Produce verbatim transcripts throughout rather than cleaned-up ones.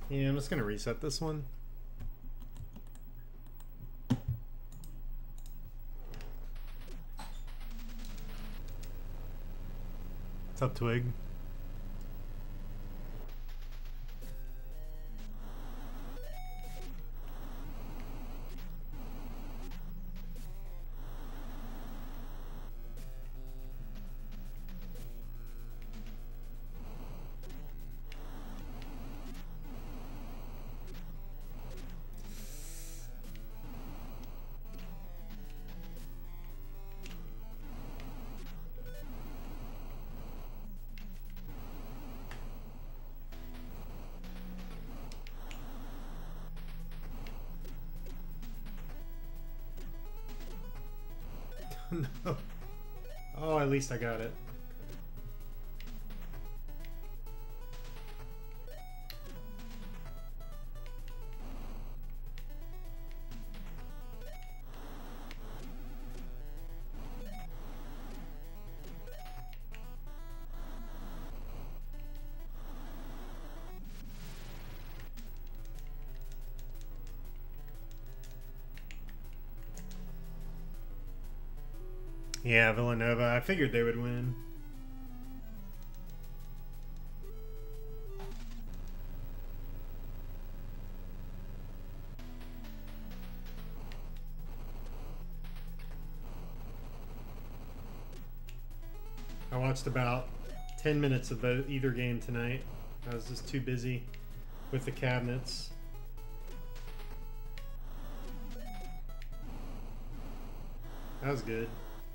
Yeah, I'm just gonna reset this one. What's up, Twig? No. Oh, at least I got it. Yeah, Villanova. I figured they would win. I watched about ten minutes of either game tonight. I was just too busy with the cabinets. That was good.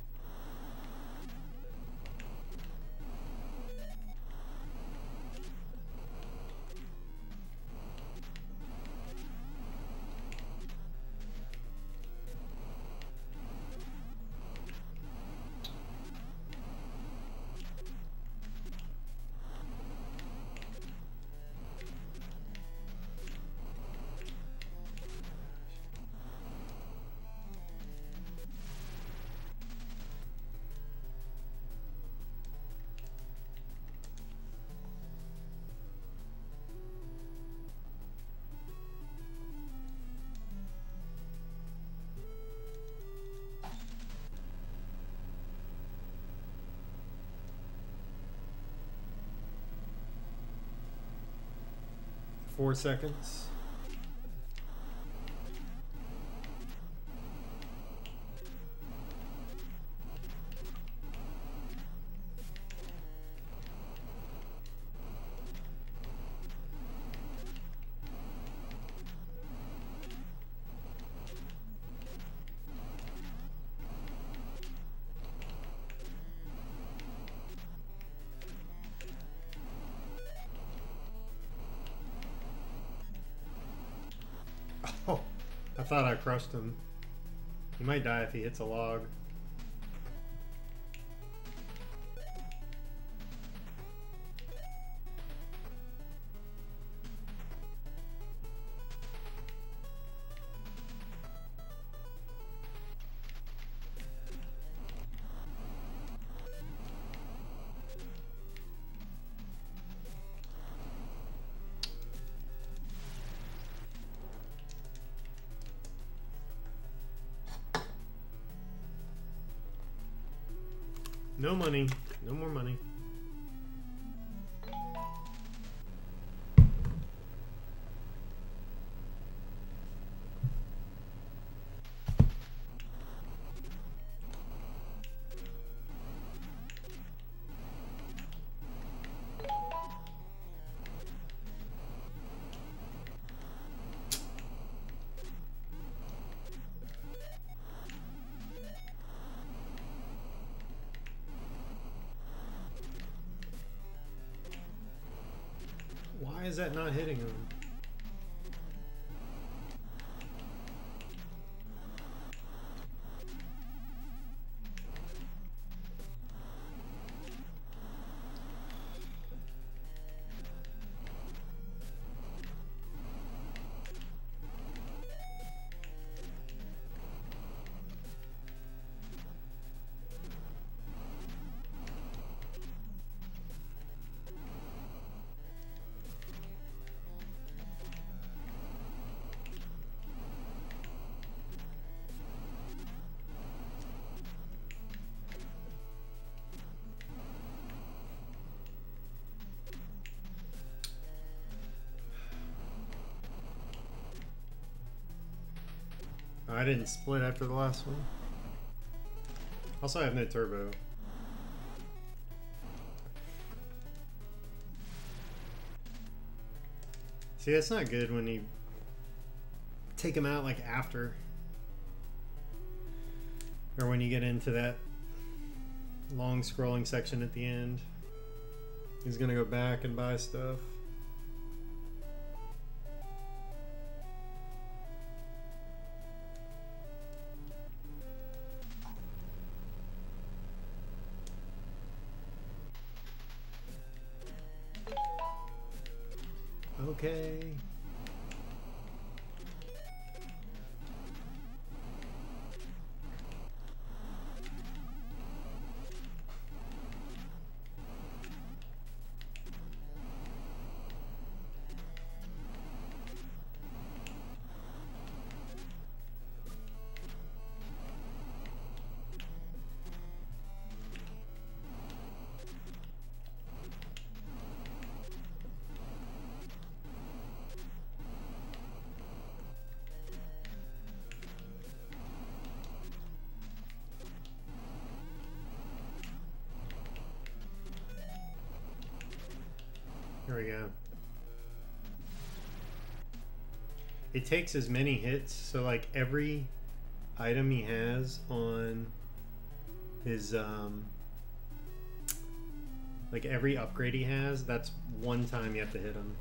Four seconds. Oh, I thought I crushed him. He might die if he hits a log. No money. No more money. Why is that not hitting him? I didn't split after the last one. Also, I have no turbo. See, that's not good when you take them out like after. Or when you get into that long scrolling section at the end. He's gonna go back and buy stuff. Okay. There we go. It takes as many hits, so like every item he has on his, um, like every upgrade he has, that's one time you have to hit him.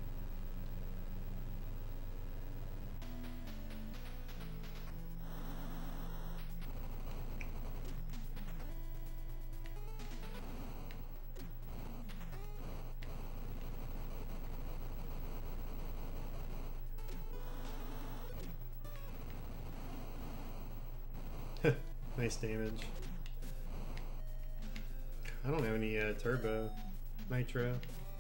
Nice damage. I don't have any uh, turbo nitro.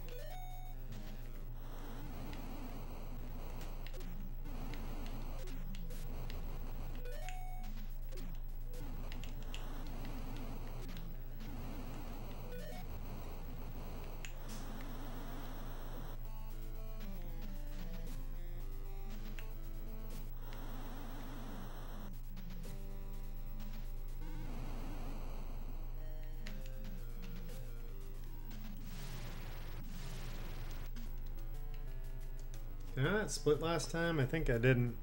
Did I not split last time? I think I didn't.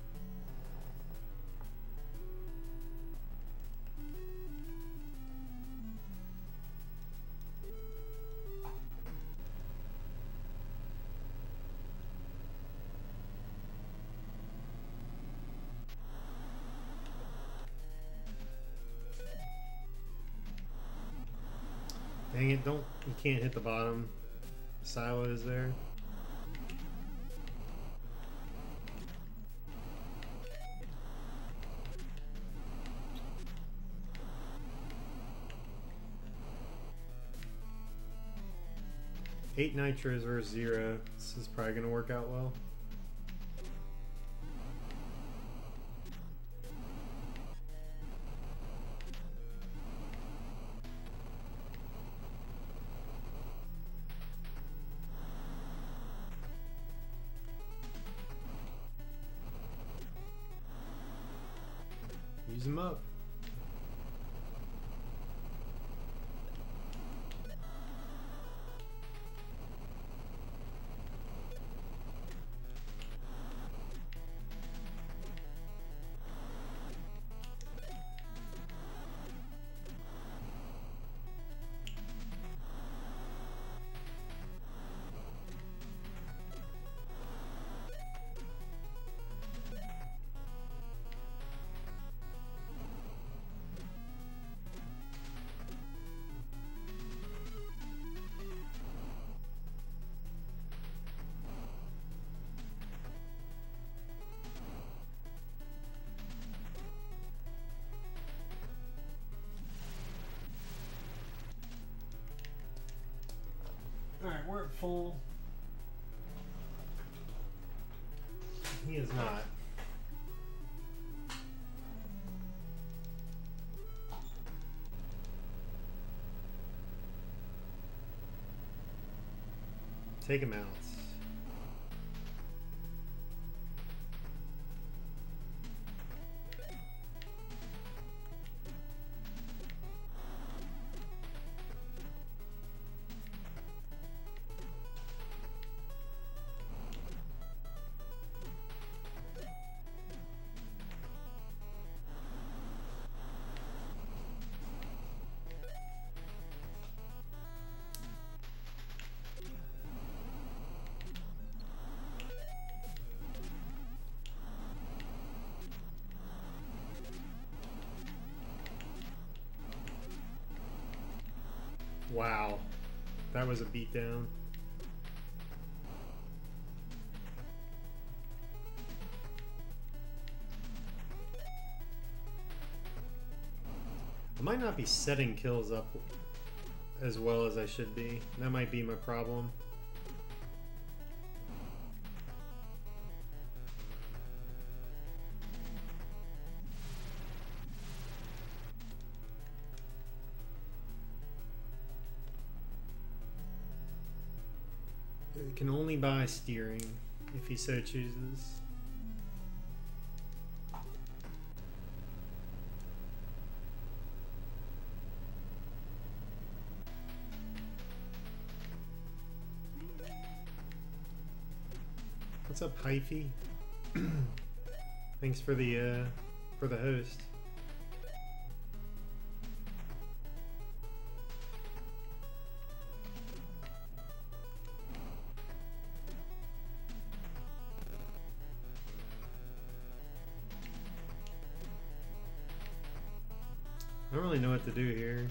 Dang it, don't, you can't hit the bottom. The silo is there. Eight nitros versus zero. This is probably gonna work out well. Use them up. Alright, we're at full. He is not. Take him out. Wow. That was a beatdown. I might not be setting kills up as well as I should be. That might be my problem. It can only buy steering if he so chooses. What's up, Hyphy? Thanks for the uh, for the host. I don't really know what to do here.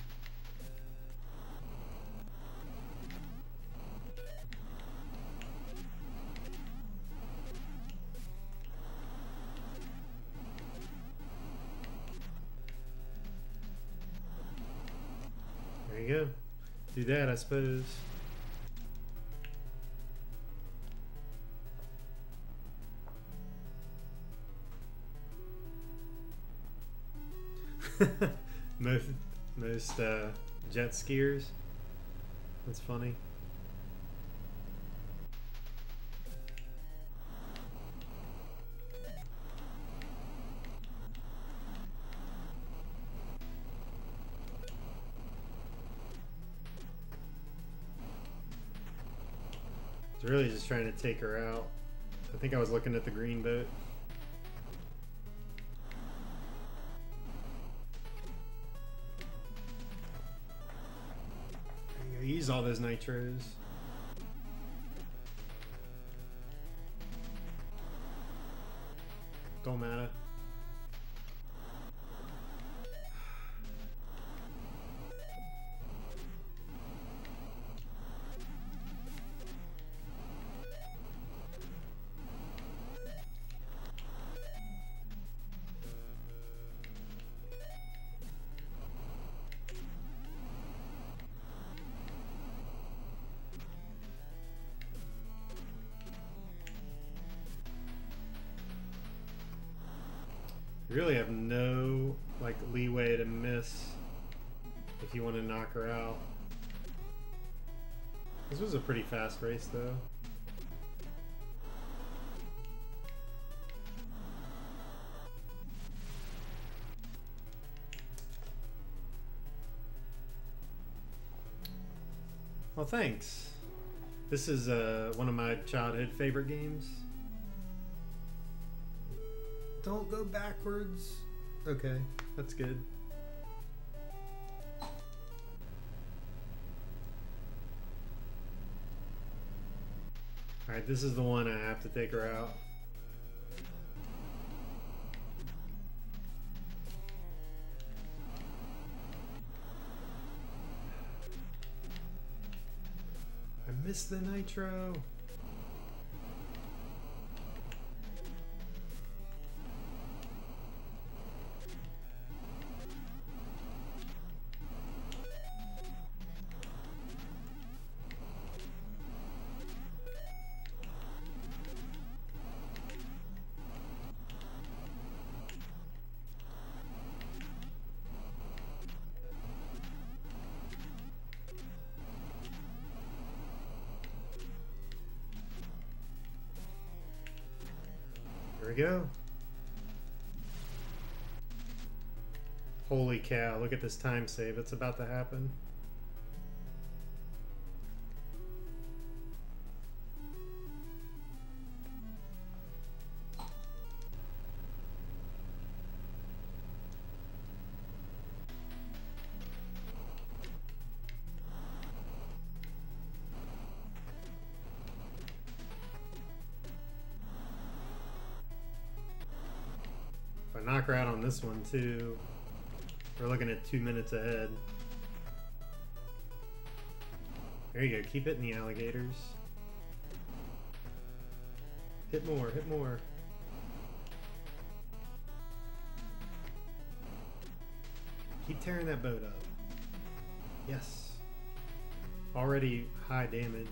There you go. Do that, I suppose. most most uh, jet skiers. That's funny. It's really just trying to take her out. I think I was looking at the green boat. Use all those nitros. Don't matter. You really have no like leeway to miss if you want to knock her out. This was a pretty fast race though. Well, thanks. This is uh, one of my childhood favorite games. Don't go backwards. Okay, that's good. Alright, this is the one I have to take her out. I missed the nitro. There we go. Holy cow, look at this time save. It's about to happen. If I knock her out on this one too, we're looking at two minutes ahead. There you go. Keep hitting the alligators. Hit more. Hit more. Keep tearing that boat up. Yes. Already high damage.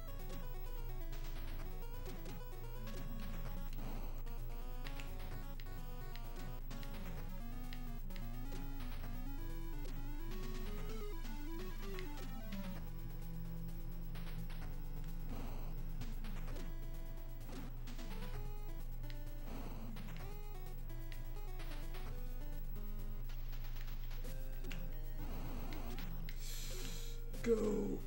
Go.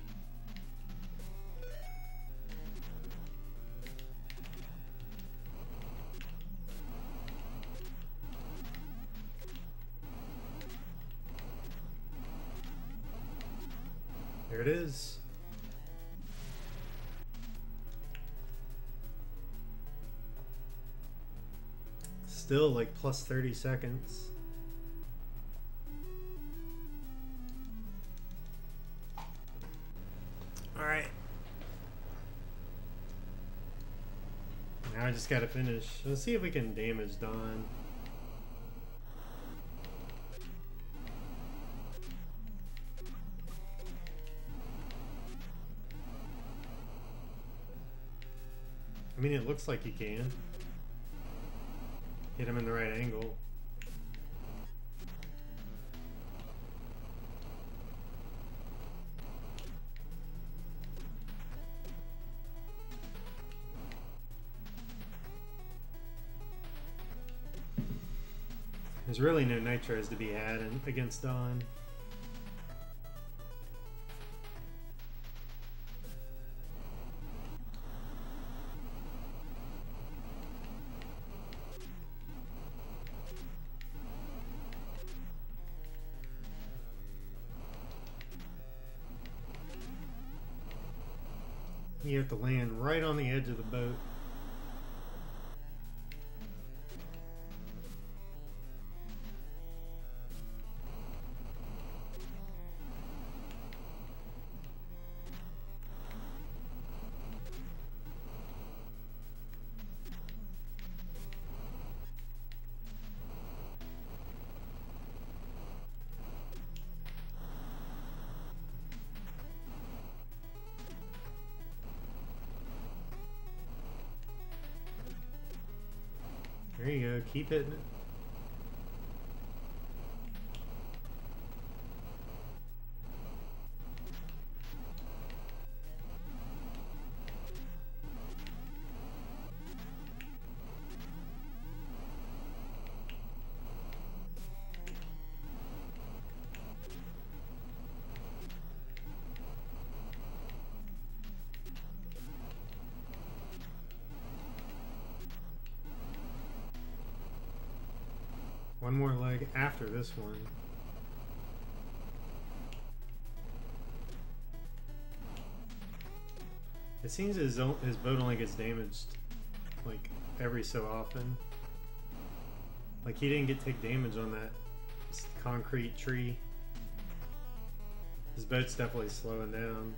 There it is. Still like plus thirty seconds. Alright. Now I just gotta finish. Let's see if we can damage Don. I mean, it looks like you can. Hit him in the right angle. There's really no nitros to be had in, against Don. You have to land right on the edge of the boat. There you go, keep hitting it. One more leg after this one. It seems his, own, his boat only gets damaged like every so often. Like he didn't get take damage on that concrete tree. His boat's definitely slowing down.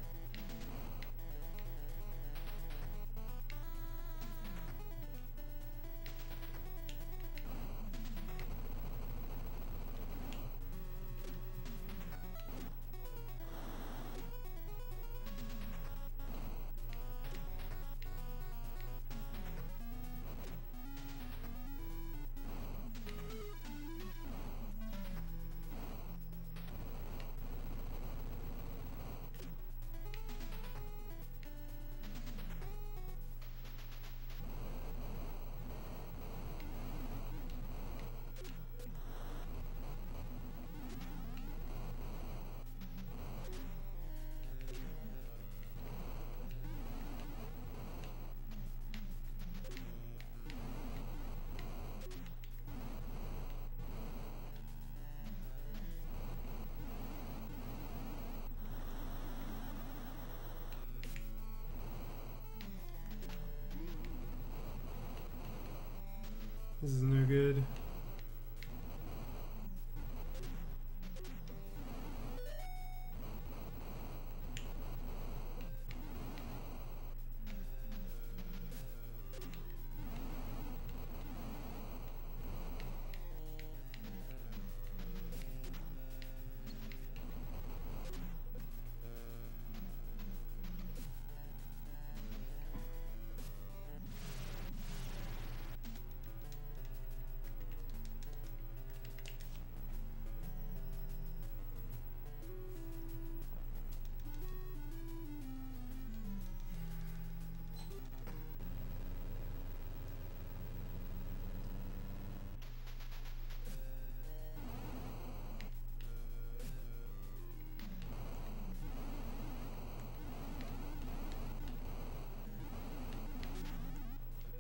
This is no good.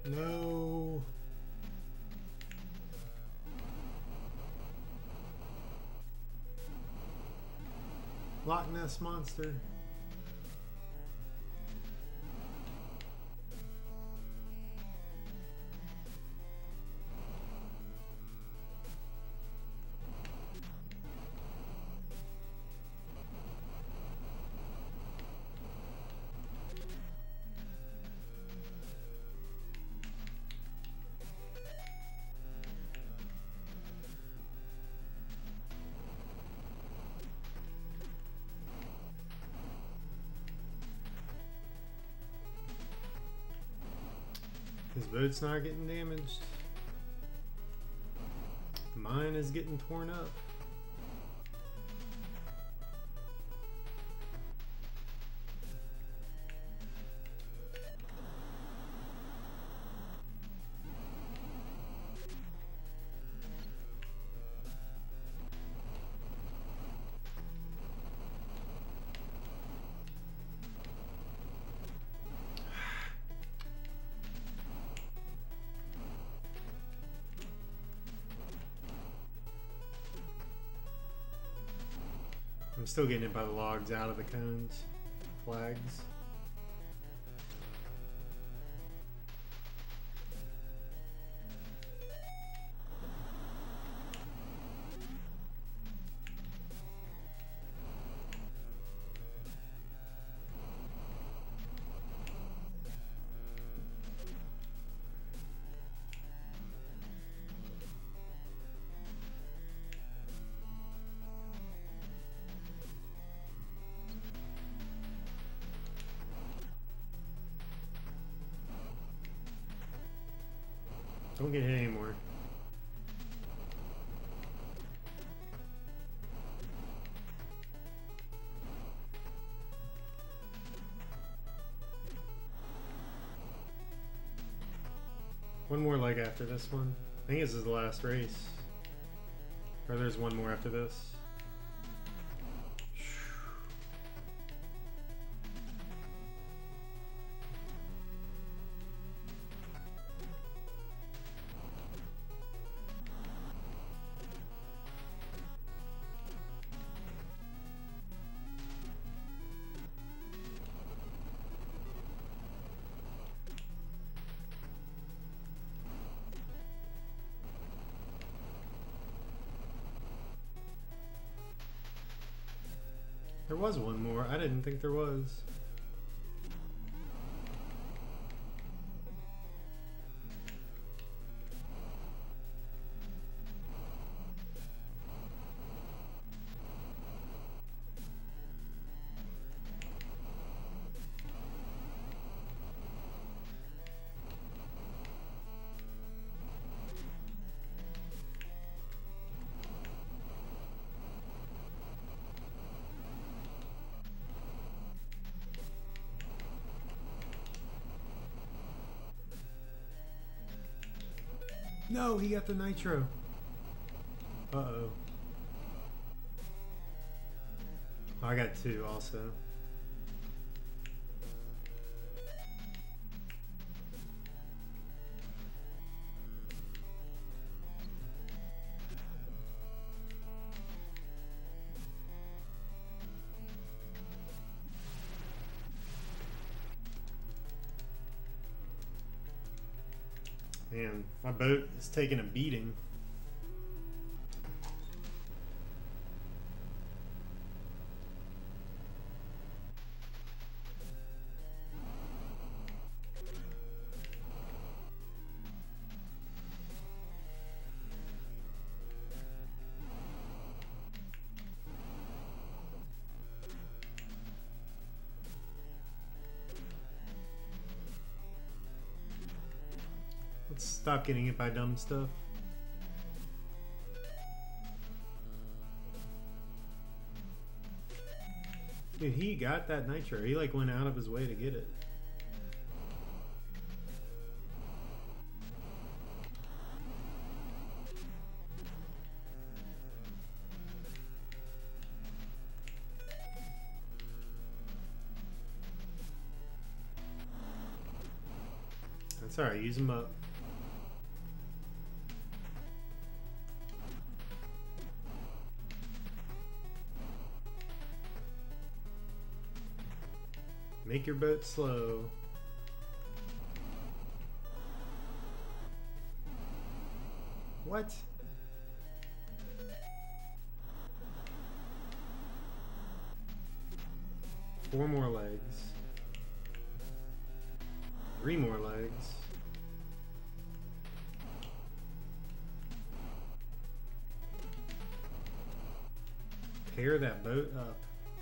No. Loch Ness Monster. His boat's not getting damaged. Mine is getting torn up. I'm still getting it by the logs out of the cones, flags. Don't get hit anymore. One more leg after this one. I think this is the last race. Or there's one more after this. There was one more. I didn't think there was. No, he got the nitro. Uh-oh. Oh, I got two also. Man, my boat is taking a beating. Let's stop getting hit by dumb stuff. Dude, he got that nitro. He like went out of his way to get it. That's It's alright, use them up. Make your boat slow. What? Four more legs. Three more legs. Pair that boat up.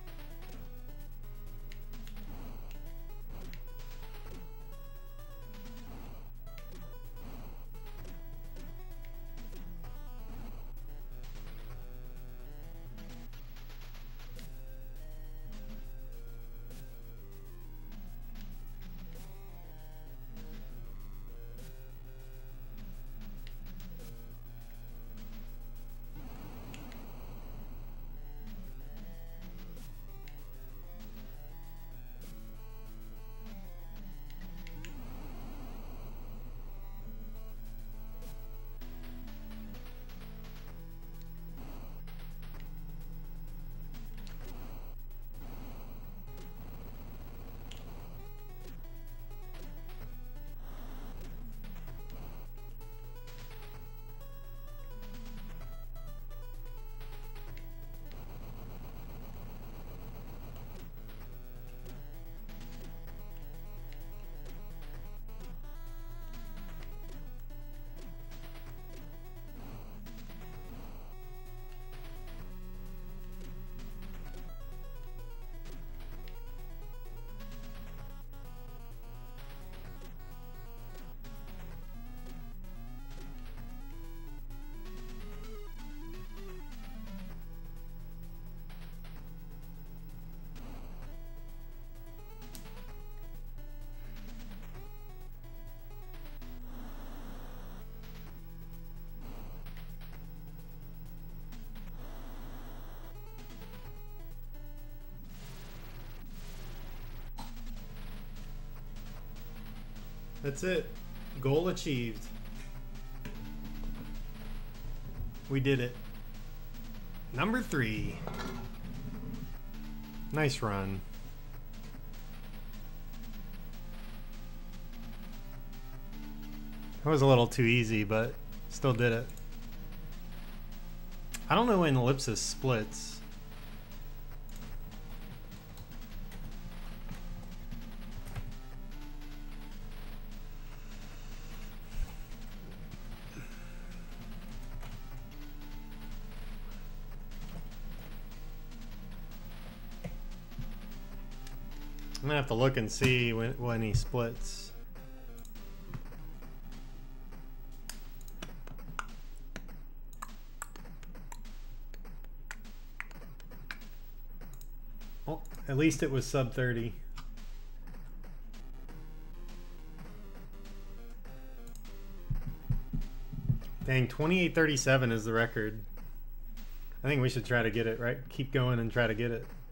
That's it. Goal achieved. We did it. Number three. Nice run. That was a little too easy, but still did it. I don't know when ellipsis splits. I'm gonna have to look and see when, when he splits. Oh, at least it was sub thirty. Dang, twenty-eight thirty-seven is the record. I think we should try to get it, right? Keep going and try to get it.